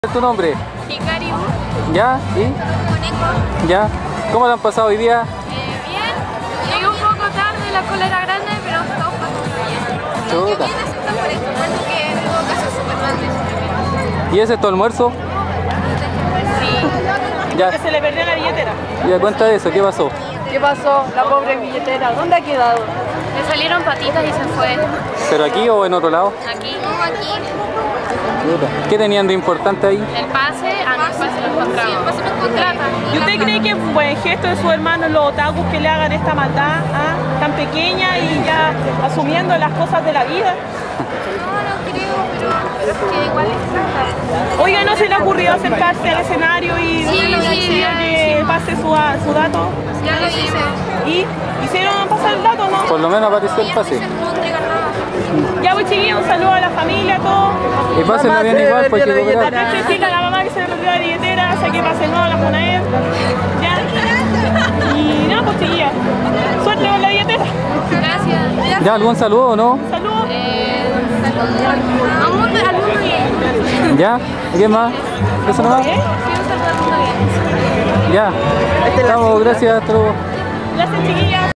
¿Cuál es tu nombre? Hikariu. ¿Ya? ¿Sí? Coneco. ¿Ya? ¿Cómo lo han pasado hoy día? Bien. Llegué un poco tarde, la cola era grande, pero todo pasó bien. Chuta. Yo vine aceptar por esto, porque tengo casos súper grandes. ¿Y ese es tu almuerzo? Sí. Ya. Que se le perdió la billetera. Ya, cuenta de eso, ¿qué pasó? ¿Qué pasó? La pobre billetera. ¿Dónde ha quedado? Le salieron patitas y se fue. ¿Pero aquí o en otro lado? Aquí. No, aquí. ¿Qué tenían de importante ahí? El pase, no, el pase lo encontramos. Sí, el pase lo encontramos. ¿Y usted cree que es un buen gesto de sus hermanos, los otakus, que le hagan esta maldad tan pequeña y ya asumiendo las cosas de la vida? No creo, pero es que igual les trata. Oiga, ¿no se le ocurrió acercarse al escenario y Sí, lo decirle hice. que pase su dato? Ya lo hice. ¿Y hicieron pasar el dato, no? Por lo menos apareció el pase. No entregan nada. Ya, pues chiquillos, un saludo a la familia, a todos. Y pásenla bien igual porque cooperar. La necesita la mamá que se le perdió la billetera, o sea que pase nuevo la Fonaed. Ya. Y nada, pues chiquillas, suerte con la billetera. Gracias. ¿Ya algún saludo o no? Saludos. Saludos. Al mundo bien. ¿Ya? ¿Y qué más? ¿Eso nomás? Sí, un saludo al mundo bien. Ya. Estamos, gracias, hasta luego. Gracias, chiquillas.